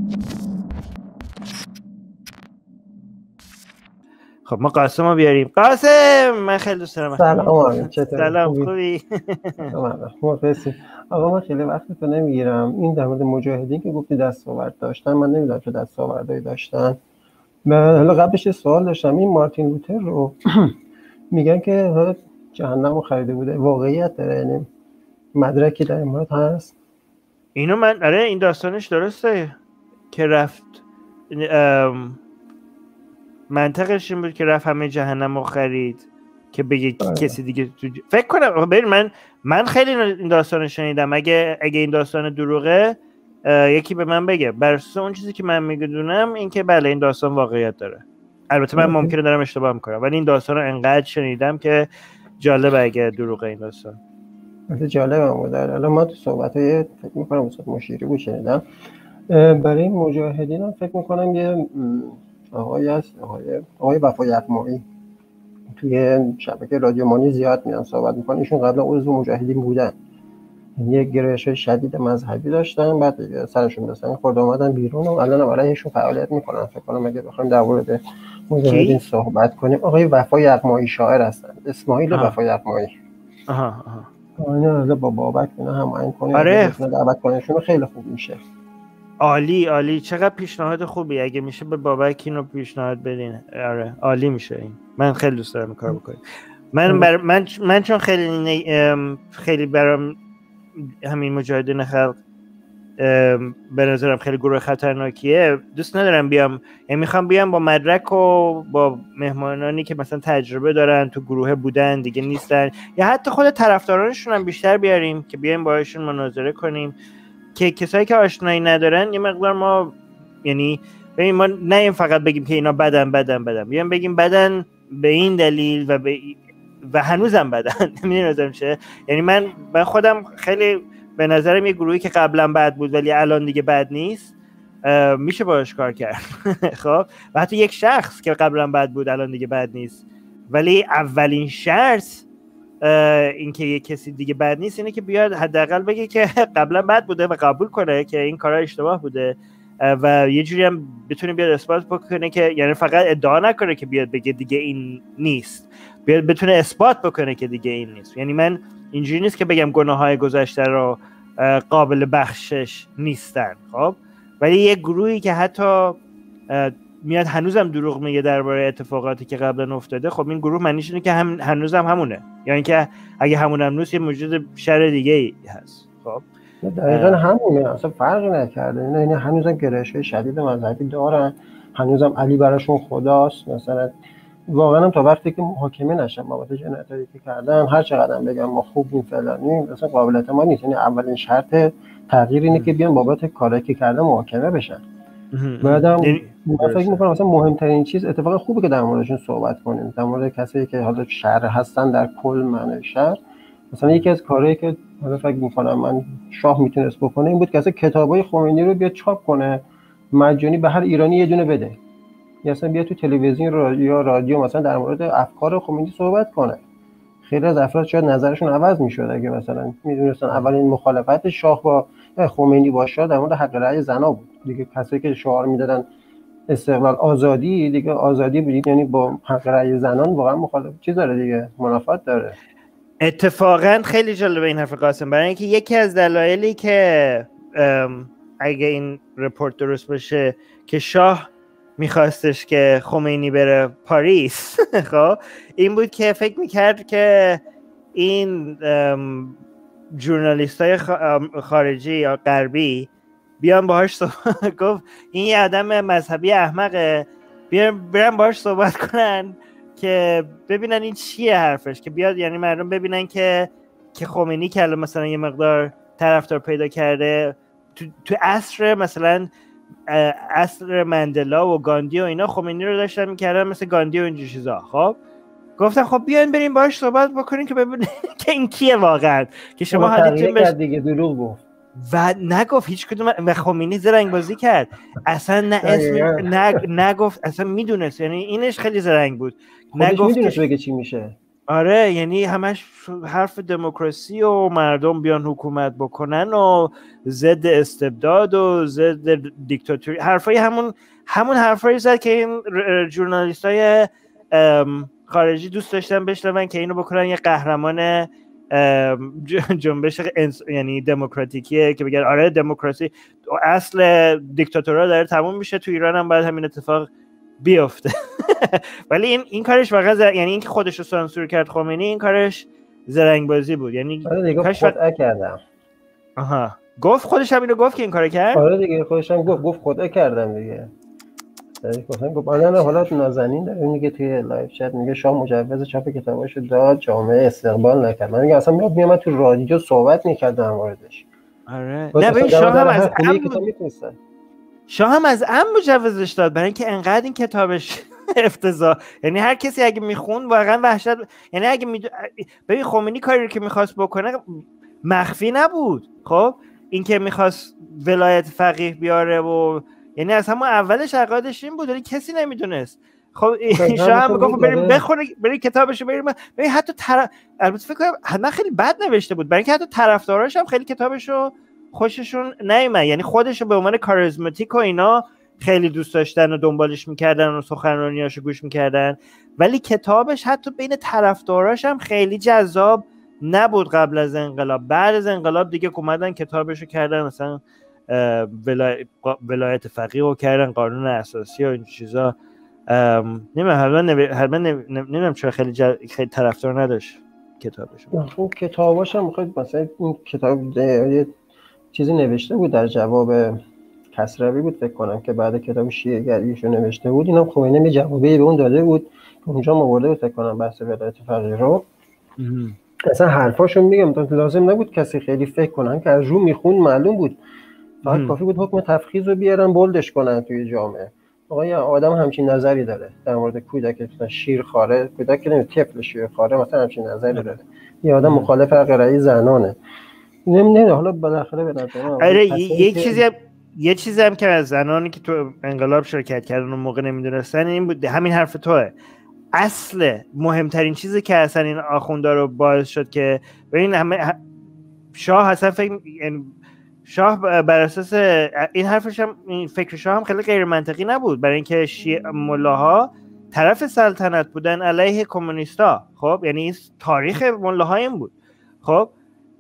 خب ما قاسم رو بیاریم. قاسم من خیلی دوست دارم. سلام آقا، چطوری؟ سلام، خوبی؟ مرسی. آقا من خیلی وقت تو نمیگیرم. این در مورد مجاهدین که گفتی دستاورد داشتن، من نمیدونم چه دستاوردهایی داشتن. حالا قبلش یه سوال داشتم. این مارتین لوتر رو میگن که جهنم رو خریده بوده، واقعیت داره؟ یعنی مدرکی در این مورد هست؟ اینو من این داستانش درسته که رفت، منطقش این بود که رفت همه جهنم رو خرید که بگه کسی دیگه فکر کنم. ببین من خیلی این داستان شنیدم. اگه این داستان دروغه یکی به من بگه. بر اساس اون چیزی که من میدونم این که بله این داستان واقعیت داره. البته من ممکنه دارم اشتباه میکنم ولی این داستان رو انقدر شنیدم که جالبه اگه دروغه این داستان. جالبه بود. الان ما تو صحبت‌های فکر می‌کنم استاد مشیری بود شنیدم. برای مجاهدین هم فکر می‌کنم یه آقای هست، آقای وفای یغمایی، توی شبکه رادیو مانی زیاد میان صحبت میکنن. ایشون قبلا عضو مجاهدین بودن، یه گرایش شدید مذهبی داشتن، بعد سرشون داشتن خورد اومدن بیرون و الان هم علیهشون فعالیت میکنن. فکر کنم اگه بخوایم در مورد مجاهدین صحبت کنیم، آقای وفای یغمایی شاعر هستن، اسماعیل وفای یغمایی. اینا با بابک اینا هماهنگ کنیم، دعوت کنیشون خیلی خوب میشه. عالی. چقدر پیشنهاد خوبی. اگه میشه به بابک اینو پیشنهاد بدین. آره عالی میشه این. من خیلی دوست دارم کار بکنم. من چون خیلی برام همین مجاهدین خلق به نظرم خیلی گروه خطرناکیه، دوست ندارم بیام. یعنی میخوام بیام با مدرک و با مهمانانی که مثلا تجربه دارن، تو گروه بودن دیگه نیستن، یا حتی خود طرفدارانشون هم بیشتر بیاریم که بیایم باهاشون مناظره کنیم، که کسایی که آشنایی ندارن یه مقدار ما، یعنی ببین ما نه فقط بگیم که اینا بدن بیام بگیم بدن به این دلیل و هنوزم بدن. نمیدونم چه. یعنی من خودم خیلی به نظرم یه گروهی که قبلا بد بود ولی الان دیگه بد نیست، میشه باهاش کار کرد. خب و حتی یک شخص که قبلا بد بود الان دیگه بد نیست، ولی اولین شرط این که یک کسی دیگه بد نیست اینه که بیاد حداقل بگه که قبلا بد بوده و قبول کنه که این کارا اشتباه بوده و یه جوری هم بتونه بیاد اثبات بکنه که، یعنی فقط ادعا نکنه که بیاد بگه دیگه این نیست، بیاد بتونه اثبات بکنه که دیگه این نیست. یعنی من اینجوری نیست که بگم گناه‌های گذشته رو قابل بخشش نیستن، خب ولی یه گروهی که حتی میاد هنوزم دروغ میگه درباره اتفاقاتی که قبلا افتاده، خب این گروه معنیش اینه که هنوزم همونه، یا اینکه اگه همونم نیست یه موجود شر دیگه ای هست. خب دقیقاً همونه، اصلا فرقی نکرده. اینا هنوزم گرایش‌های شدید مذهبی دارن، هنوزم علی براشون خداست. مثلا واقعا هم تا وقتی که محاکمه نشن بابت جنایتی که کردن، هر چقدر بگم ما خوبیم فلانی، اصلا قابل اعتماد نیست. یعنی اولین شرط تغییر اینه که بیان بابت کاری که کردن محاکمه بشن. بعدم من فکر می‌کنم مثلا مهمترین چیز اتفاق خوبه که در موردشون صحبت کنیم، در مورد کسایی که حالا شهر هستن در کل معنی شهر. مثلا یکی از کارهایی که حالا فکر می‌کنم من شاه میتونست بکنه این بود که اصلا کتابای خمینی رو بیاد چاپ کنه، مجانی به هر ایرانی یه دونه بده، یا اصلا بیاد تو تلویزیون یا رادیو مثلا در مورد افکار خمینی صحبت کنه. خیلی از افراد شاید نظرشون عوض می‌شد اگه مثلا می‌دونستن اولین مخالفت شاه با خمینی باشه در مورد حق رأی زنا بود. دیگه کسایی که شعار میدادن استقلال آزادی، دیگه آزادی بود، یعنی با حق رأی زنان واقعا مخالف چیز داره دیگه، منافات داره. اتفاقا خیلی جالبه این حرف قاسم، برای اینکه یکی از دلایلی که اگه این رپورت درست باشه که شاه میخواستش که خمینی بره پاریس خب این بود که فکر میکرد که این ژورنالیستای خارجی یا غربی بیان باهاش گفت این یه آدم مذهبی احمقه، برن باهاش صحبت کنن که ببینن این چیه حرفش، که بیاد یعنی مردم ببینن که خمینی که مثلا یه مقدار طرفدار پیدا کرده تو عصر مثلا عصر مندلا و گاندی و اینا، خمینی رو داشتن میکردن مثل گاندی و اینجور چیزا. خب گفتن خب بیاین بریم باهاش صحبت بکنین که ببینین که این کیه واقعا، که شما حالیتون دیگه دروغ گفت و نگفت هیچ کدوم. و خمینی زرنگ بازی کرد، اصلا نه اسم نگفت، اصلا میدونست، یعنی اینش خیلی زرنگ بود، نگفت میدونست بگه چی میشه. آره یعنی همش حرف دموکراسی و مردم بیان حکومت بکنن و ضد استبداد و ضد دیکتاتوری، حرفای همون حرفایی زد که این ژورنالیستای خارجی دوست داشتن بشنون که اینو بکنن یه قهرمان جنبش یعنی دموکراتیکیه که بگن آره دموکراسی اصل دیکتاتورها داره تموم میشه، تو ایران هم باید همین اتفاق بیفته. ولی این کارش واقعا یعنی اینکه خودش رو سانسور کرد خمینی، این کارش زرنگ بازی بود. یعنی آره دیگه خدعه کردم. آها گفت خودش هم اینو گفت که این کارو کرد. آره دیگه خودش هم گفت خدعه کردم دیگه. گفت آره حالا نازنین داره میگه توی لایو چت، میگه شاه مجوز چاپ کتاباشو داد، جامعه استقبال نکرد. من میگم اصلا میاد تو رادیو صحبت میکرد در موردش. آره نه ببین شاه هم از کتاب میتونسته، شاه هم از مجوزش داد برای اینکه انقدر این کتابش افتضاح، یعنی هر کسی اگه میخون واقعا وحشت، یعنی اگه ببین خمینی کاری رو که میخواست بکنه مخفی نبود. خب این که میخواست ولایت فقیه بیاره و یعنی از همون اولش عقایدش این بود ولی کسی نمیدونست. خب شاه هم میگفت بریم بخونه، بریم کتابشو بریم. ببین حتی البته فکر کنم حتما خیلی بد نوشته بود، برای اینکه حتی طرفداراش هم خیلی کتابشو خوششون نیومد، یعنی خودشو به عنوان کاریزماتیک و اینا خیلی دوست داشتن و دنبالش میکردن و سخنرانیاشو گوش میکردن، ولی کتابش حتی بین طرفداراش هم خیلی جذاب نبود قبل از انقلاب. بعد از انقلاب دیگه اومدن کتابشو کردن مثلا ولایت فقیه رو کردن، قانون اساسی و این چیزا. نمیدونم چرا خیلی طرفدار نداشت کتابش. اون کتاباش هم خیلی مثلا این کتاب یه چیزی نوشته بود در جواب کسروی بود فکر کنم که بعد کتاب شیعه گریشو نوشته بود، اینم خمینی یه جوابی به اون داده بود که اونجا آورده بود فکر کنم بحث ولایت فقیه رو. اصلا حرفاشون میگم لازم نبود کسی خیلی فکر کنن که از رو میخون معلوم بود، فقط کافی بود حکم تفخیض رو بیارن بولدش کنن توی جامعه. آقا یه آدم همچین نظری داره در مورد کودک شیرخواره، کودک که طفل شیرخواره مثلا همچین نظری داره، یه آدم مخالف حق زنانه. نمیدونم حالا بالاخره به نظر من آره یه چیزی هم که از زنانی که تو انقلاب شرکت کردن اون موقع نمیدونستن این بود، همین حرف توه. اصل مهمترین چیزی که اصلا این آخوندا رو باعث شد که ببین همه شاه اصلا شاه بر اساس این حرفش هم این فکر شاه هم خیلی غیر منطقی نبود، برای اینکه ملاها طرف سلطنت بودن علیه کمونیستا. خب یعنی تاریخ ملاها این بود. خب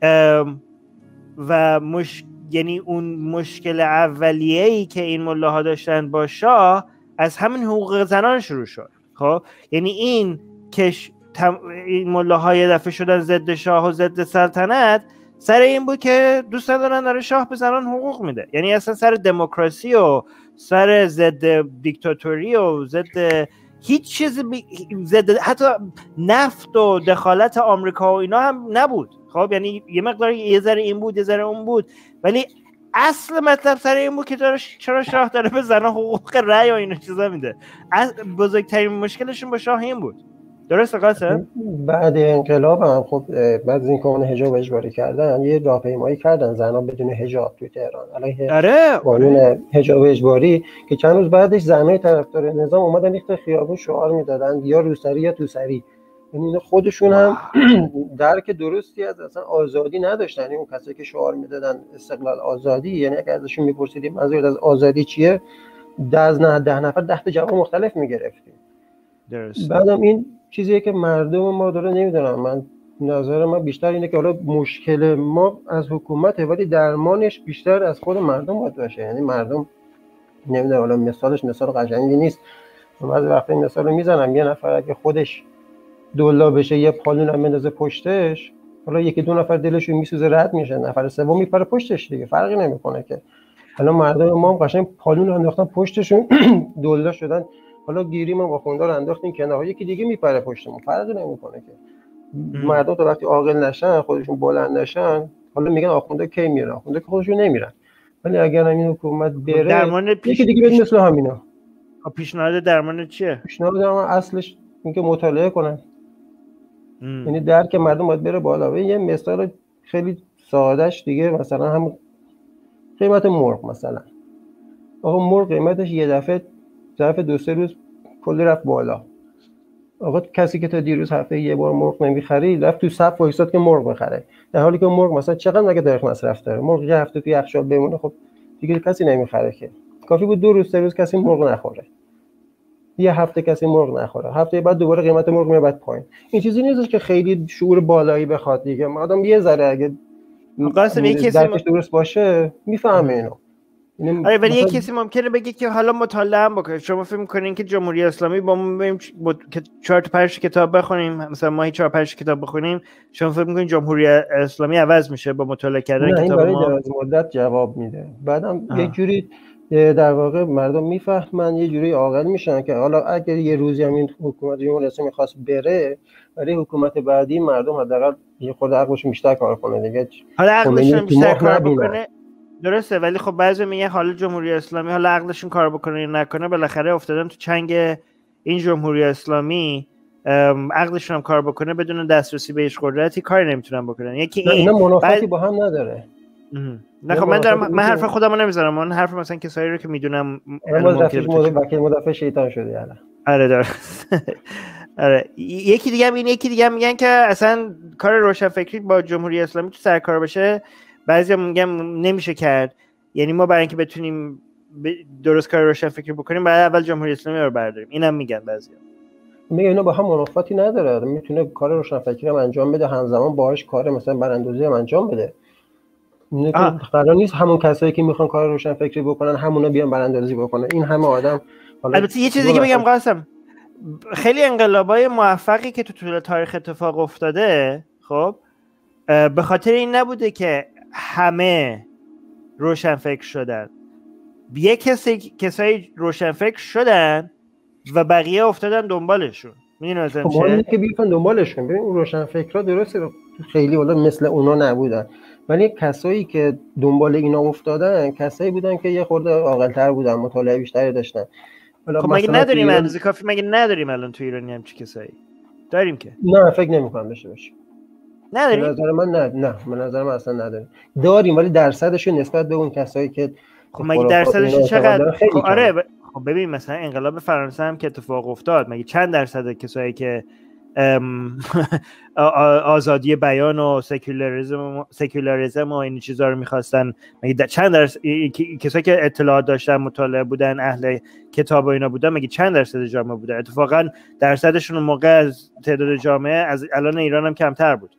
و یعنی اون مشکل اولیه‌ای که این ملاها داشتن با شاه از همین حقوق زنان شروع شد. خب یعنی این که این ملاها یه دفعه شدن ضد شاه و ضد سلطنت سر این بود که دوست ندارن داره شاه به زنان حقوق میده، یعنی اصلا سر دموکراسی و سر ضد دیکتاتوری و ضد هیچ چیز ضد حتی نفت و دخالت آمریکا و اینا هم نبود. خب یعنی یه مقدار یه ذره این بود یه ذره اون بود، ولی اصل مطلب سر این بود که چرا شاه داره به زنان حقوق رأی و اینا چیزا میده. بزرگترین مشکلشون با شاه این بود. درسته قاسم؟ بعد انقلاب هم خب بعد از این که حجاب اجباری کردن یه راهپیمایی کردن زنان بدون حجاب تو تهران علیه قانون حجاب اجباری که چند روز بعدش زنای طرفدار نظام اومدن ریخت خیابون شعار میدادن یا روسری یا توسری. یعنی خودشون هم درک درستی از اصلا آزادی نداشتن. اون کسایی که شعار میدادن استقلال آزادی، یعنی اگه ازشون میپرسیدیم منظور از آزادی چیه، 10 نفر 10 تا جواب مختلف میگرفتیم. درست. بعدم این چیزیه که مردم ما داره نمیدونم، من نظر من بیشتر اینه که حالا مشکل ما از حکومته ولی درمانش بیشتر از خود مردم باید باشه. یعنی مردم نمیدونم حالا مثالش مثال قشنگی نیست، بعضی وقتا این مثال رو میزنم، یه نفر اگه خودش دولا بشه یه پالون هم بندازه پشتش، حالا یکی دو نفر دلشون میسوزه رد میشه، نفر سوم میپره پشتش دیگه، فرقی نمیکنه که. حالا مردم ما هم قشنگ پالون رو انداختن پشتشون دولا شدن، حالا گیری ما با خوندار انداختیم کنار، یکی دیگه میپره پشتمون، فرقی نمیکنه که. مردم تا وقتی عاقل نشن خودشون بلند نشن، حالا میگن آخونده کی میرن، آخونده که خودشون نمیرن، ولی اگر این حکومت بره یکی دیگه بده مثل همینا. پیشنهاد درمان چیه؟ پیشنهاد درمان اصلش اینکه مطالعه کنن. یعنی درک مردم باید بره بالا. یه مثال خیلی سادهش دیگه، مثلا هم قیمت مرغ، مثلا آقا مرغ قیمتش یه دفعه ظرف 2-3 روز کلی رفت بالا. آقا کسی که تا دیروز هفته یه بار مرغ نمی‌خرید رفت تو صف وایساد که مرغ بخره، در حالی که مرغ مثلا چقدر مگه داره مصرف داره؟ مرغ یه هفته تو یخچال بمونه خب دیگه کسی نمی‌خره که. کافی بود 2 روز 3 روز کسی مرغ نخوره، یه هفته کسی مرغ نخوره، هفته بعد دوباره قیمت مرغ میاد پایین. این چیزی نیست که خیلی شعور بالایی بخواد دیگه، آدم یه ذره اگه قاسم یه کسی درکش درست باشه میفهمه اینو. آره ولی یه کسی ممکنه بگه که حالا مطالعه هم بکنه. شما فکر می‌کنین که جمهوری اسلامی با ما بریم که 4 تا 5 کتاب بخونیم، مثلا ماهی 4 5 کتاب بخونیم، شما فکر می‌کنین جمهوری اسلامی عوض میشه با مطالعه کردن کتاب ما؟ این برای دراز مدت جواب میده. بعدم یه جوری در واقع مردم میفهمن، یه جوری عاقل میشن که حالا اگر یه روزی هم این حکومت جمهوری اسلامی می‌خواست بره، برای حکومت بعدی مردم حداقل یه خورده عقلشون بیشتر کار کنه دیگه. حالا عقلشون بیشتر کار بکنه درسته، ولی خب بعضی میگن حالا جمهوری اسلامی حالا عقلشون کار بکنه یا نکنه، بالاخره افتادن تو چنگ این جمهوری اسلامی، عقلشون هم کار بکنه بدون دسترسی به هیچ قدرتی کاری نمیتونن بکنن. یکی این اینا منافاتی با هم نداره. نه خب من حرف خودمو نمیذارم، من حرف مثلا کسایی رو که میدونم وکیل مدافع شیطان شده الان. آره درست. آره یکی دیگه هم میگن که اصلا کار روشنفکری با جمهوری اسلامی تو سرکار بشه، بعضیا میگن نمیشه کرد. یعنی ما برای اینکه بتونیم درست کار روشنفکری بکنیم باید اول جمهوری اسلامی رو برداریم. اینم میگن بعضیا. میگه اینا با هم منافاتی نداره، میتونه کار روشنفکری هم انجام بده، همزمان باهاش کار مثلا براندازی هم انجام بده. قرار نیست همون کسایی که میخوان کار روشنفکری بکنن همونا بیان براندازی بکنن. این همه آدم. البته یه چیزی که بگم قاسم، خیلی انقلابای موفقی که تو طول تاریخ اتفاق افتاده خب به خاطر این نبوده که همه روشنفکر شدن، یه کسایی روشنفکر شدن و بقیه افتادن دنبالشون. میدونی مثلا چه؟ خب که بیان دنبالشون. ببین اون روشنفکرا درسته خیلی والا مثل اونا نبودن، ولی کسایی که دنبال اینا افتادن کسایی بودن که یه خورده عاقل‌تر بودن، مطالعه بیشتری داشتن. خب مگه نداریم اندازه کافی؟ مگه نداریم الان تو ایرانی هم چه کسایی داریم که؟ نه فکر نمی‌کنم داشته باشه. نداریم. به نظر من نه به نظر من اصلا نداریم. داریم ولی درصدش نسبت به اون کسایی که خب مگه درصدش چقدر؟ خب آره خب ببین مثلا انقلاب فرانسه هم که اتفاق افتاد، مگه چند درصد کسایی که آزادی بیان و سکولاریسم و این چیزا رو می‌خواستن، مگه چند درصد کسایی که اطلاعات داشتن، مطالعه بودن، اهل کتاب و اینا بودن، مگه چند درصد جامعه بودن؟ اتفاقا درصدشون اون موقع از تعداد جامعه از الان ایران هم کمتر بود.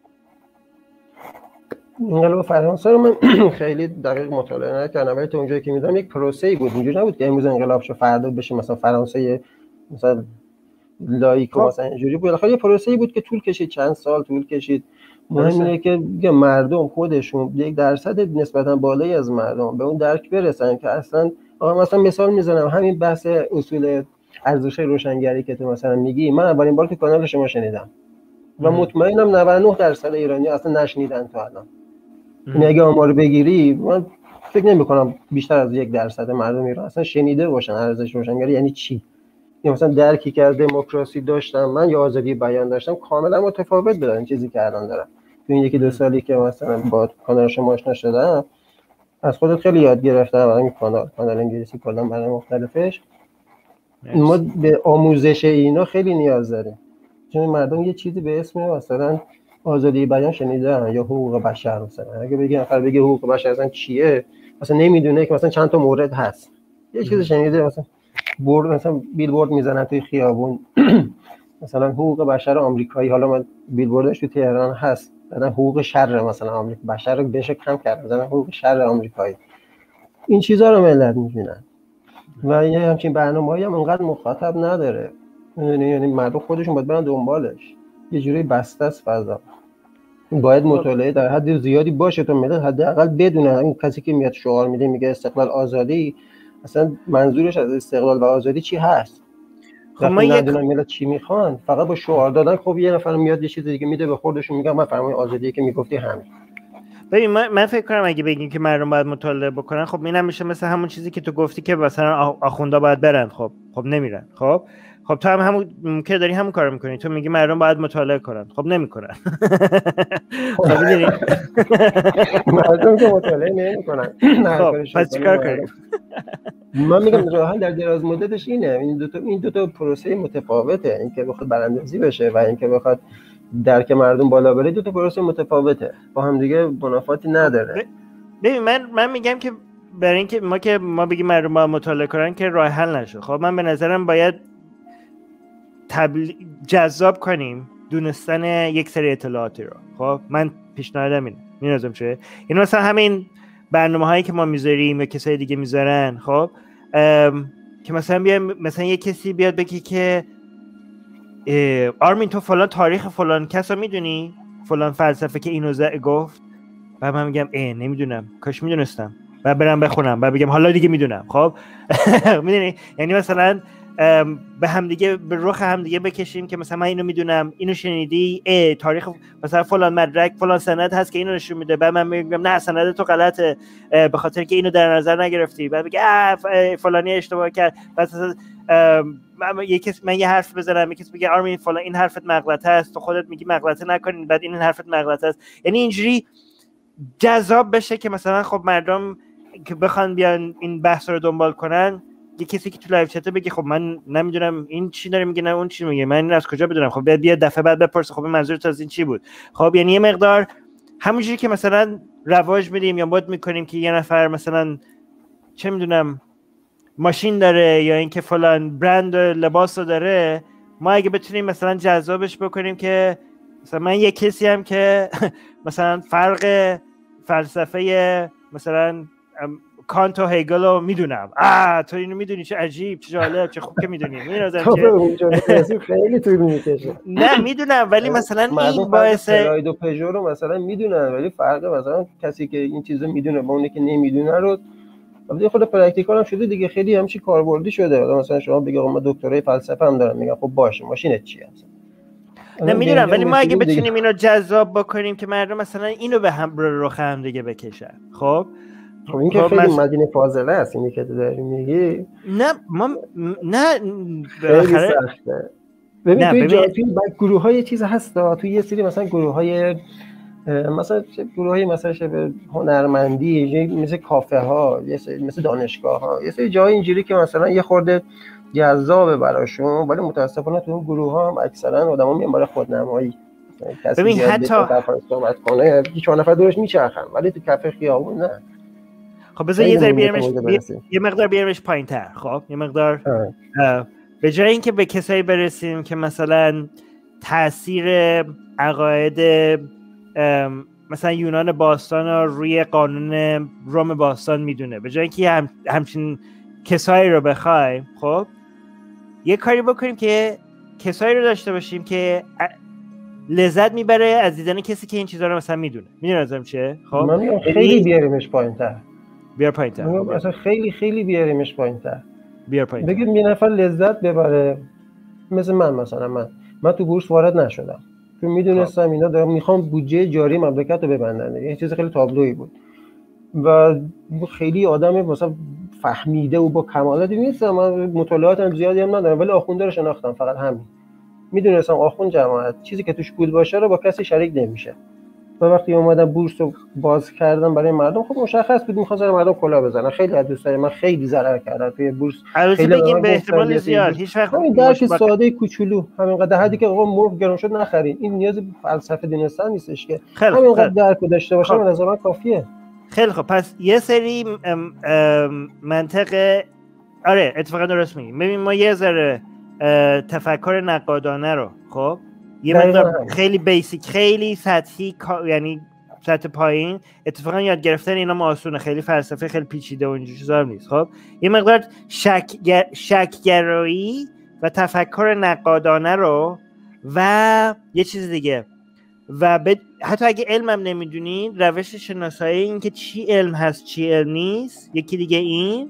انقلاب فرانسه رو من خیلی دقیق مطالعه نکردم، ولی تو اونجایی که می‌دونم یک پروسه‌ای بود. اینجوری نبود که امروز انقلاب شو فردا بشه مثلا فرانسه مثلا لایک و مثلا اینجوری بود. بالاخره یه پروسه‌ای بود که طول کشید، چند سال طول کشید. مهم اینه که مردم خودشون یک درصد نسبتاً بالایی از مردم به اون درک برسن که اصلا مثلا مثال میزنم همین بحث اصول ارزش روشنگری که تو مثلا میگی، من اولین بار تو کانال شما شنیدم و مطمئنم 99% ایرانی اصلا نشنیدن تا الان. این اگه آمار بگیری من فکر نمی‌کنم بیشتر از 1% مردم ایران اصلا شنیده باشن ارزش روشنگری یعنی چی. یا مثلا درکی که از دموکراسی داشتم من یا آزادی بیان داشتم کاملا متفاوت بود این چیزی که الان دارم. تو این 1-2 سالی که مثلا با کانال شما آشنا شدم از خودت خیلی یاد گرفتم. این کانال انگلیسی کلا برای مختلفش ما به آموزش اینا خیلی نیاز داریم، چون مردم یه چیزی به اسم مثلا آزادی بیان شنیدن یا حقوق بشر، مثلا اگه بگه حقوق بشر اصلا چیه مثلا نمیدونه که مثلا چند تا مورد هست، یه چیزی شنیده مثلا مثلا بیلبورد میزنن توی خیابون مثلا حقوق بشر آمریکایی، حالا من بیلبوردش تو تهران هست مثلا حقوق شر مثلا آمریکا بشر رو بهش کم کرد مثلا حقوق شر آمریکایی. این چیزا رو ملت میبینن و یه همچین برنامه‌ای هم انقدر مخاطب نداره، یعنی مردم خودشون باید برن دنبالش. یه جوری بسته است فضا، باید مطالعه در حد زیادی باشه تا ملت حداقل بدونه این کسی که میاد شعار میده میگه استقلال آزادی اصلا منظورش از استقلال و آزادی چی هست. خب ما ندونن ملت چی میخوان، فقط با شعار دادن خب یه نفر میاد یه چیز دیگه میده به خودشون میگه من فرمای آزادی که میگفتی همین. ببین من فکر کنم اگه بگیم که مردم باید مطالعه بکنن، خب اینم میشه مثل همون چیزی که تو گفتی که مثلا آخوندا باید برن. خب نمیرن. خب تو هم همون که داری همون کارو میکنی، تو میگی مردم باید مطالعه کنن، خب نمیکنن. خب میدونی مردم که مطالعه نمیکنن. خب پس چیکار کنیم؟ من میگم راه حل در دراز مدتش اینه. این دو تا پروسه متفاوته، اینکه بخواد براندازی بشه و اینکه بخواد درک مردم بالا بره، دو تا پروسه متفاوته، با هم دیگه منافاتی نداره. ببین من میگم که برای اینکه ما بگیم مردم باید مطالعه کنن که راه حل نشه. خب من به نظرم باید جذاب کنیم دونستن یک سری اطلاعاتی رو. خب من پیشنهادم اینه. می‌دونم چیه؟ این مثلا همین برنامه‌هایی که ما میذاریم یا کسای دیگه میذارن، خب که مثلا یه کسی بیاد بگه که آرمین تو فلان تاریخ فلان کسا میدونی، فلان فلسفه که اینو گفت، و من میگم نمیدونم، کاش میدونستم، و برم بخونم و بگم حالا دیگه میدونم. خب میدونی، یعنی مثلا به هم دیگه، به رخ هم دیگه بکشیم که مثلا من اینو میدونم، اینو شنیدی، تاریخ مثلا فلان مدرک فلان سند هست که اینو نشون میده، بعد من میگم نه سند تو غلطه به خاطر که اینو در نظر نگرفتی، بعد بگه فلانی اشتباه کرد. مثلا من یه حرف بزنم، یکی بگه آرمین فلان این حرفت مغلطه است، تو خودت میگی مغلطه نکنین، بعد این حرفت مغلطه است. یعنی اینجوری جذاب بشه که مثلا خب مردم که بخوان بیان این بحث رو دنبال کنن، یه کسی که تو لایو چت بگه خب من نمیدونم این چی داره میگه، نه اون چی میگه، من این از کجا بدونم؟ خب بیا دفعه بعد بپرس خب منظورت از این چی بود. خب یعنی یه مقدار همونجوری که مثلا رواج میدیم یا مد میکنیم که یه نفر مثلا چه میدونم ماشین داره یا اینکه فلان برند لباس رو داره، ما اگه بتونیم مثلا جذابش بکنیم که مثلا من یه کسی هم که مثلا فرق فلسفه مثلا کانت و هگل رو میدونم، تو اینو میدونی، چه عجیب، چه جالب، چه خوب که میدونی. میدونم خیلی طول میکشه. نه میدونم، ولی مثلا این باعث فراید و پژو رو مثلا میدونن، ولی فرق مثلا کسی که این چیزو میدونه با اونی که نمیدونه رو البته خود پرکتیکال هم شده دیگه، خیلی همچی کاربردی شده. مثلا شما بگید من دکترای فلسفه هم دارم، میگم خب باشه ماشینت چیه اصلا؟ نمیدونم، ولی ما اگه بتونیم اینو جذاب بکنیم که مردم مثلا اینو به هم رخ هم دیگه بکشن. خب این که خیلی مدینه فاضله است اینی که تو داری میگی. نه خیلی سخته. ببین توی گروه‌های چیز هست، تو یه سری مثلا گروه‌های مثلا گروه‌های مثلا شبه هنرمندی مثل کافه ها، مثل دانشگاه ها، یه سری جای اینجوری که مثلا یه خورده جذابه براشون، ولی متاسفانه تو اون گروه ها هم اکثرا آدما میان برای خودنمایی. ببین حتی صحبت کنه 4 نفر دورش میچرخن، ولی تو کافه خیابون نه. خب بذار یه ذره یه مقدار بیارمش پایین‌تر. خب یه مقدار به جای اینکه به کسایی برسیم که مثلا تاثیر عقاید مثلا یونان باستان رو روی قانون روم باستان میدونه، به جای اینکه همچین کسایی رو بخوایم، خب یه کاری بکنیم که کسایی رو داشته باشیم که لذت میبره از دیدن کسی که این چیزا رو مثلا میدونه. میدونم چیه؟ خب من خیلی بیاریمش پایین‌تر. بیار پایین‌تر. اصلا خیلی بیاریمش پایین‌تر. بیار پایین‌تر. بگید یه نفر لذت ببره، مثل من مثلا من تو بورس وارد نشدم، تو میدونستم اینا دارم میخوام بودجه جاری مملکت رو ببندن، یه چیز خیلی تابلویی بود و خیلی آدم مثلا فهمیده و با کمالاتی نیستم، من مطالعاتم زیادی هم ندارم، ولی آخونده رو شناختم، فقط همین. میدونستم آخوند جماعت چیزی که توش پول باشه رو با کسی شریک نمیشه. و وقتی اومدم بورس رو باز کردم برای مردم، خب مشخص بود می‌خواستن مردم کلا بزنن. خیلی از دوستای من خیلی ضرر کردن توی بورس. خیلی بگیم به احتمال زیاد هیچ وقت همین درک ساده کوچولو، همینقدر حدی که آقا مرغ گرون شد نخرین، این نیاز به فلسفه دونستن نیستش که همینقدر درک داشته باشه، به نظر من کافیه. خیلی خب، پس یه سری منطق اتفاقا درست میگیم. ببین ما یه ذره تفکر نقادانه رو، خب یه مقدار خیلی بیسیک، خیلی سطحی، یعنی سطح پایین، اتفاقا یاد گرفتن اینا ما آسونه، خیلی فلسفه خیلی پیچیده و اینجور چیزا نیست. خب یه مقدار شک‌گرایی و تفکر نقادانه رو و یه چیز دیگه، و حتی اگه علمم نمیدونین، روش شناسایی این که چی علم هست چی علم نیست، یکی دیگه این،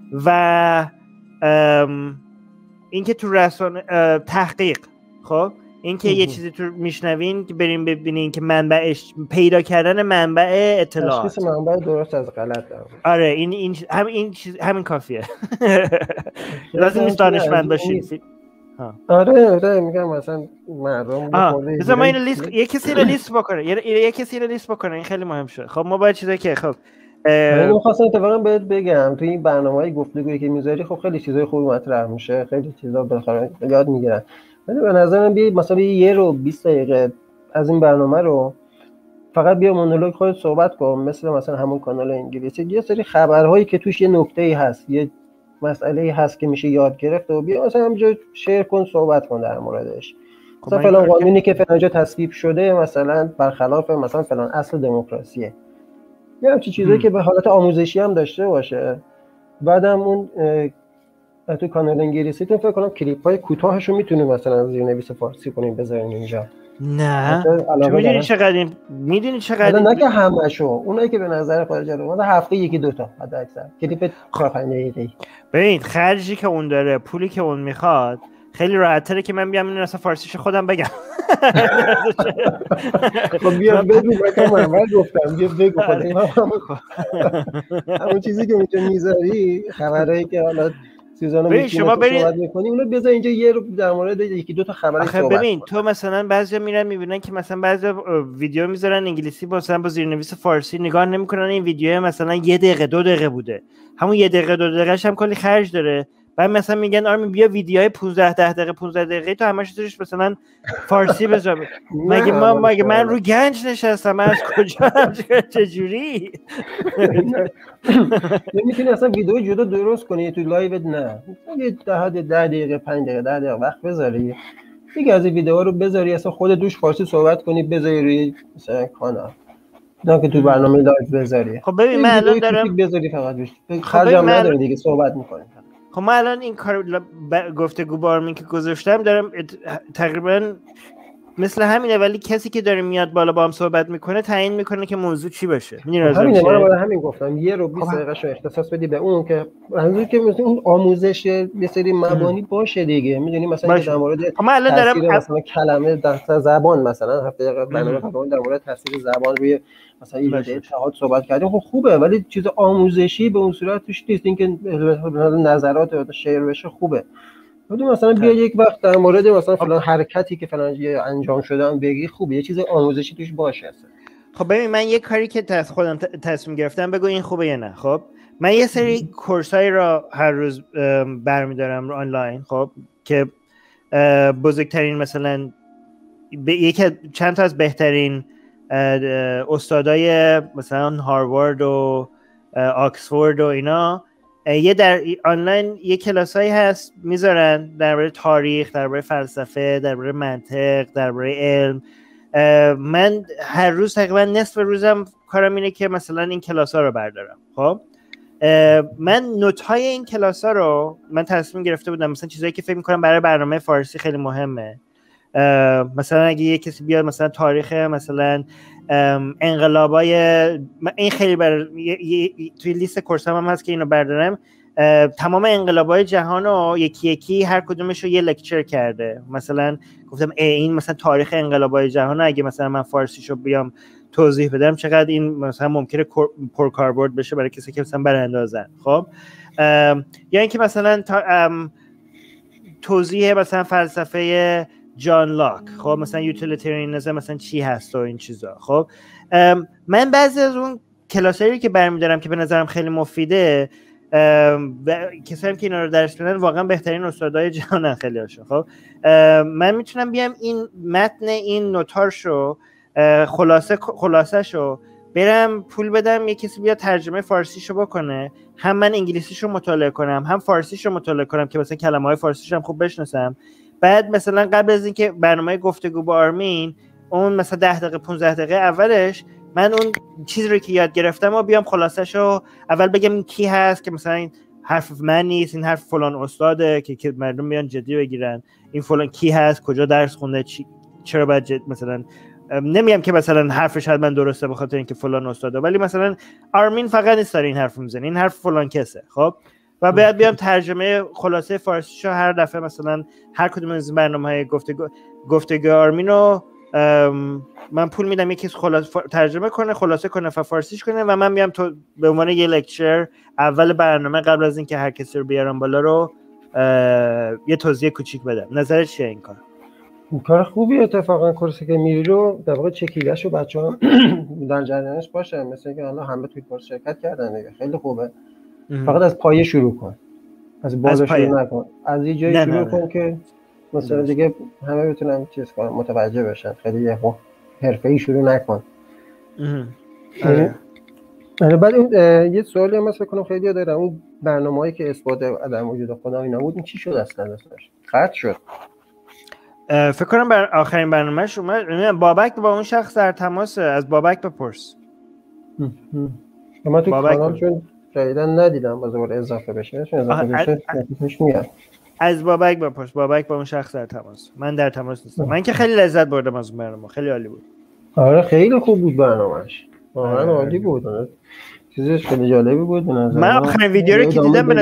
و این که تو رسانه تحقیق، خب اینکه یه چیزی تو میشنوین که بریم ببینین که منبعش پیدا کردن منبع اطلاعات، تشخیص منبع درست از غلط. آره این همین کافیه. لازم نیست دانشمند باشید. آره میگم مثلا مردم بذار ما اینو لیست یه کسی رو لیست بکنه، یه کسی رو لیست بکنه، این خیلی مهم شد. خب ما باید چیزایی که خب من خواستم اتفاقا بهت بگم تو این برنامه‌های گفتگویی که میذاری خب خیلی چیزای خوبی مطرح میشه، خیلی چیزا بالاخره یاد میگیرن. ولی به نظرم بیا مثلا یه رو 20 دقیقه از این برنامه رو فقط بیا مونولوگ خودت صحبت کن، مثلا همون کانال انگلیسی یه سری خبرهایی که توش یه نکته‌ای هست، یه مسئله‌ای هست که میشه یاد گرفت و بیا مثلا همینجا شیر کن، صحبت کن در موردش. مثلا فلان قانونی که فلان جا تصویب شده مثلا برخلاف مثلا فلان اصل دموکراسیه، یه همچین چیزایی که به حالت آموزشی هم داشته باشه. بعدم اون تو کانال انگلیسی تو فکر کنم کلیپ‌های کوتاهشو میتونی مثلا زیرنویس فارسی کنیم بذارین اینجا. نه میدونی چقدر نه که همشو، اونایی که به نظر خودت جالب اومده هفته یکی دوتا حد اکثر کلیپ 4-5 دقیقه‌ای. ببین خرجی که اون داره، پولی که اون میخواد خیلی راحت‌تره که من بیام اینو اصلا فارسیشو خودم بگم. خب بیا بگو، من اول گفتم بیا بگو خودم همون چیزی که اونجا میذاری، خبرایی که حالا سیزانو شما صحبت می‌کنی اونو بذار اینجا یه رو در مورد یکی دو تا خبری صحبت. ببین تو مثلا بعضیا میرن میبینن که مثلا بعضیا ویدیو میذارن انگلیسی مثلا با زیرنویس فارسی، نگاه نمیکنن این ویدیو مثلا 1 دقیقه 2 دقیقه بوده، همون 1 دقیقه 2 دقیقه‌ش هم کلی خرج داره. بعد مثلا میگن آرمین بیا ویدیوهای 15 دقیقه 15 دقیقه تو همش توش مثلا فارسی بذار. مگه من رو گنج نشستم؟ من از کجا چجوری؟ نمیتونی اصلا ویدیو جدا درست کنی تو لایو؟ نه یه 10 دقیقه 5 دقیقه 10 دقیقه وقت بذاری دیگه از این ویدیوها رو بذاری اصلا خودت روش فارسی صحبت کنی بذاری روی مثلا کانال، نه که تو برنامه لایو بذاری. خب ببین من الان دارم بذاری فقط روش خرجم نداره دیگه، صحبت می‌کنی. خب من الان این کار گفتگو با آرمین که گذاشتم دارم تقریبا مثل همینه، ولی کسی که داره میاد بالا با هم صحبت میکنه تعیین میکنه که موضوع چی باشه. همینه، من برای همین گفتم یه رو 20 دقیقه‌شو اختصاص بدی به اون که منظور که مثلا اون آموزش یه سری مبانی باشه دیگه، میدونی مثلا در مورد تاثیر مثلا کلمه در زبان، مثلا هفته دقیقه برنامه در مورد تاثیر زبان روی مثلا ایجاد اتحاد صحبت کردیم، خب خوبه، ولی چیز آموزشی به اون صورت توش نیست. اینکه نظرات یا شعر بشه خوبه، بدون مثلا بیا یک وقت در مورد مثلا فلان حرکتی که فلان انجام شده هم بگی، خوبه یه چیز آموزشی توش باشه اصلا. خب ببین من یه کاری که خودم تصمیم گرفتم، بگو این خوبه یا نه. خب من یه سری کورسایی را هر روز برمی‌دارم آنلاین، خب که بزرگترین مثلا چند تا از بهترین استادای مثلا هاروارد و آکسفورد و اینا یه در آنلاین یه کلاسایی هست میذارن درباره تاریخ، درباره فلسفه، درباره منطق، درباره علم. من هر روز تقریبا نصف روزم کارم اینه که مثلا این کلاسا رو بردارم. خب من نوت‌های این کلاسا رو من تصمیم گرفته بودم، مثلا چیزایی که فکر می‌کنم برای برنامه فارسی خیلی مهمه، مثلا اگه یه کسی بیاد مثلا تاریخ مثلا انقلابای، این خیلی توی لیست کورسام هم هست که اینو بردارم، تمام انقلابای جهان رو یکی یکی هر کدومش رو یه لکچر کرده. مثلا گفتم این مثلا تاریخ انقلابای جهان اگه مثلا من فارسیشو بیام توضیح بدم چقدر این مثلا ممکنه پرکاربرد بشه برای کسی که مثلا براندازن. خب یا اینکه مثلا توضیح مثلا فلسفه جان لاک، خب مثلا یوتیلیتریانیسم مثلا چی هست و این چیزا. خب من بعضی از اون کلاسایی که برمی‌دارم که به نظرم خیلی مفیده و کسایی که اینا رو درس میدن واقعا بهترین استادای جهانن خیلی هاشون. خب من میتونم بیام این متن این نوتارشو خلاصه‌شو برم پول بدم یه کسی بیاد ترجمه فارسیشو بکنه، هم من انگلیسیشو مطالعه کنم هم فارسیشو مطالعه کنم که مثلا کلمه‌های فارسیشو هم خوب بشناسم. بعد مثلا قبل از اینکه برنامه گفتگو با آرمین اون مثلا 10 دقیقه 15 دقیقه اولش من اون چیزی رو که یاد گرفتم و بیام خلاصه‌شو اول بگم این کی هست، که مثلا این حرف من نیست، این حرف فلان استاده که مردم بیان جدی بگیرن، این فلان کی هست، کجا درس خونده، چرا باید مثلا نمیگم که مثلا حرفش حتما درسته بخاطر اینکه فلان استاده، ولی مثلا آرمین فقط نیست داره این حرف میزنه، این حرف فلان کسه. خب و بعد بیام ترجمه خلاصه فارسیشو هر دفعه مثلا هر کدوم از برنامه‌های گفتگو آرمینو من پول میدم یکی ترجمه کنه، خلاصه کنه و فارسیش کنه و من میام تو به عنوان یه لکچر اول برنامه قبل از اینکه هر کسی رو بیارم بالا رو یه توضیح کوچیک بدم. نظرت چیه این کار؟ کار خوبی اتفاقا کورسی که میری رو در واقع چکیده‌شو بچه‌ها در جریانش باشه، مثل اینکه الان همه توی کورس شرکت کردن دیگه، خیلی خوبه. فقط از پایه شروع کن، از بالا شروع نکن، از یه جایی شروع کن که مثلا دیگه همه بتونن چیز کنن، متوجه بشن. خیلی یه حرفه‌ای شروع نکن. بعد یه سوالی هم فکر کنم خیلی دارم، اون برنامه‌ای که اثبات عدم وجود خدا اینا بود، این چی شد اصلا؟ قطع شد. فکر کنم آخرین برنامه‌اش اومد. بابک با اون شخص در تماسه، از بابک بپرس. من تو کانال چون جدیدن ندیدم باز دوباره اضافه بشه، میاد. از بابک بپرس. بابک با اون شخص در تماس. من در تماس نیستم. من که خیلی لذت بردم از اون برنامه، خیلی عالی بود. آره خیلی خوب بود برنامه‌اش، واقعا عالی بود. چیزش خیلی جالبی بود به نظر من. آخرین ویدیو رو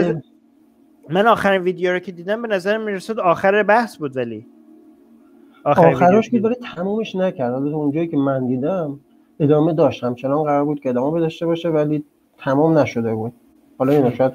که دیدم به نظر میرسید آخر بحث بود، ولی آخرش که داره تمومش نکرد. اونجایی که من دیدم ادامه داشت، همچنان قرار بود که ادامه داشته باشه ولی تمام نشده بود. حالا اینو شاید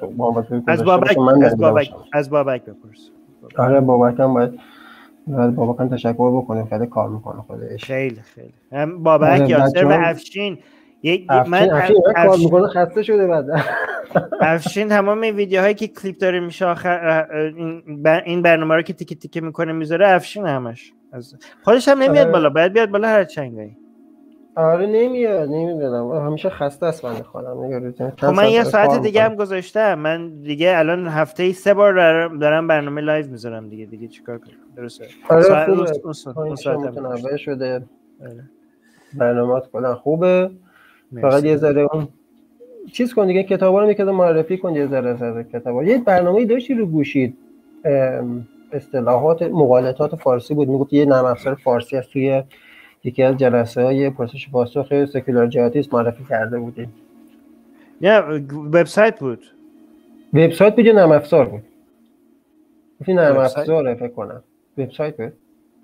از بابک بپرس. آره بابک هم باید بابک هم تشکر بکنیم، خیلی کار میکنه خودش. خیلی هم بابک، یاسر و افشین. من کار میکنه، خسته شده بعد. افشین تمام این ویدیوهایی که کلیپ داره میشه آخر این برنامه رو که تیکه تیکه میکنه میذاره، افشین همش از خودش هم نمیاد بالا، باید بیاد بالا هر چنگایی. آره نمیاد، نمیدونم، همیشه خسته است بنده خودم نگارید. من یه ساعت دیگه هم گذاشتم، من دیگه الان هفته ای 3 بار دارم برنامه لایو میذارم دیگه چیکار کنم؟ درسته. آره اون ساعت متنوع شده. برنامه‌ات کلا خوبه. فقط یه ذره اون چیز کن دیگه، کتابا رو میکردم معرفی کن یه ذره از کتابا. یه برنامه‌ای داشتی رو گوشید، اصطلاحات مقالطات فارسی بود، میگفت یه نرم افزار فارسی از توی یکی از جلسه‌های پرسش پاسخ سکولار جهادیسم معرفی کرده بودی. نه وبسایت بود. وبسایت بود یا نرم افزار بود؟ گفتی نرم افزاره فکر کنم. وبسایت بود.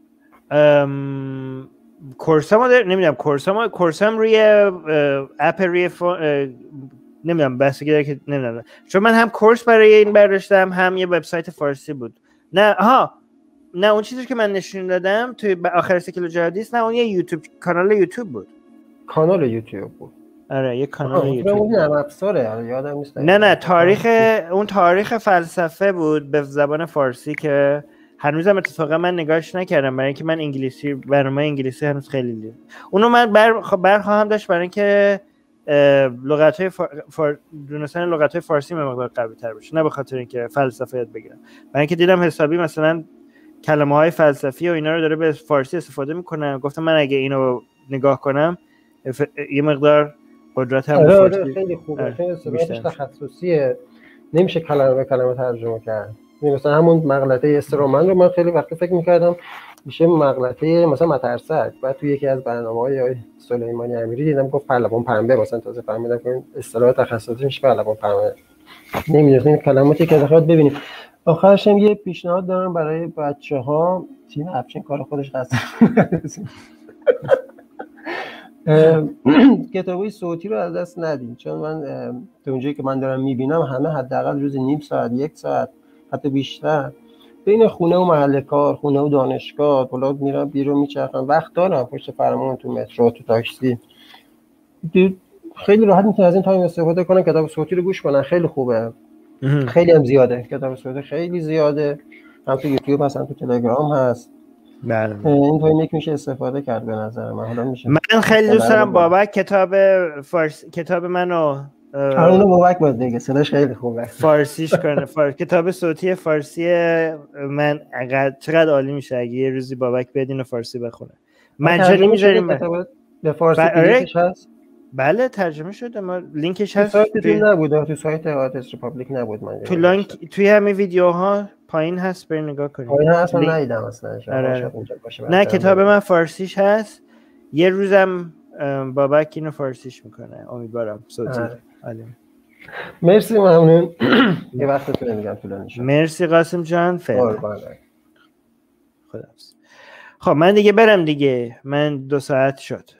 کورسم نمیدونم، کورسم روی اپ روی نمیدونم بحثی که نمیدونم، چون من هم کورس برای این برداشتم هم یه وبسایت فارسی بود. نه اون چیزی که من نشون دادم توی آخر سکولار جهادیسم، نه اون یه یوتیوب کانال یوتیوب بود. کانال یوتیوب بود. آره یه کانال یوتیوب. اون نرم افزاره، یادم نیست. نه تاریخ فلسفه بود به زبان فارسی که هنوزم اتفاقا من نگاهش نکردم، برای اینکه من انگلیسی برنامه انگلیسی هنوز خیلی لیدم. اونو من برخواهم داشت برای اینکه لغت‌های دونستن لغت‌های فارسی مقدار قوی‌تر بشه، نه به خاطر اینکه فلسفه یاد بگیرم، برای اینکه دیدم حسابی مثلا کلمه‌های فلسفی و اینا رو داره به فارسی استفاده میکنه. گفتم من اگه اینو نگاه کنم یه مقدار قدرت هم فارسی خیلی خوبه، خیلی اصطلاحش تخصصیه، نمیشه کلمه به کلمه ترجمه کرد. مثلا همون مغلطه استرومن رو من خیلی وقت فکر می‌کردم میشه مغلطه مثلا مترسک، بعد توی یکی از برنامه‌های سلیمانی امیری دیدم گفت پهلوان پنبه، مثلا تازه فهمیدم که این اصطلاح تخصصی میشه پهلوان پنبه. نمی‌دونم کلماتی که داخل ببینیم. آخرش هم یه پیشنهاد دارم برای بچه‌ها، تیم افشین کار خودش هست. کتابای صوتی رو از دست ندیم، چون من تو اونجایی که من دارم میبینم همه حداقل روز نیم ساعت 1 ساعت حتی بیشتر بین خونه و محل کار، خونه و دانشگاه بالا میرم بیرون میچرخم، وقت دارم پشت فرمون تو مترو تو تاکسی، خیلی راحت میتونن از این تایم استفاده کنن کتاب صوتی رو گوش کنن. خیلی خوبه، خیلی هم زیاده کتاب صوتی، خیلی زیاده، هم تو یوتیوب هست هم تو تلگرام هست. بله این طوری میشه استفاده کرد به نظر من. حالا میشه من خیلی دوست دارم بابک کتاب منو اونو بابک باید دیگه صداش خیلی خوبه فارسیش کنه. کتاب صوتی فارسی من چقدر عالی میشه اگه یه روزی بابک بیاد اینو فارسی بخونه. مجانی میذاریم به فارسی لینکش هست. بله ترجمه شده، ما لینکش هست. سایتتون نبود، تو سایت آرتس ریپابلیک نبود. من تو لینک توی همین ویدیوها پایین هست، برید نگاه کنید. پایین هست، من ندیدم اصلا. نه کتاب من فارسیش هست، یه روزم بابک اینو فارسیش میکنه امیدوارم صوتی. مرسی ممنون. یه وقتتون نمیگم طولانی شد. مرسی قاسم جان. قربان. خداحافظ. خب من دیگه برم دیگه، من 2 ساعت شد.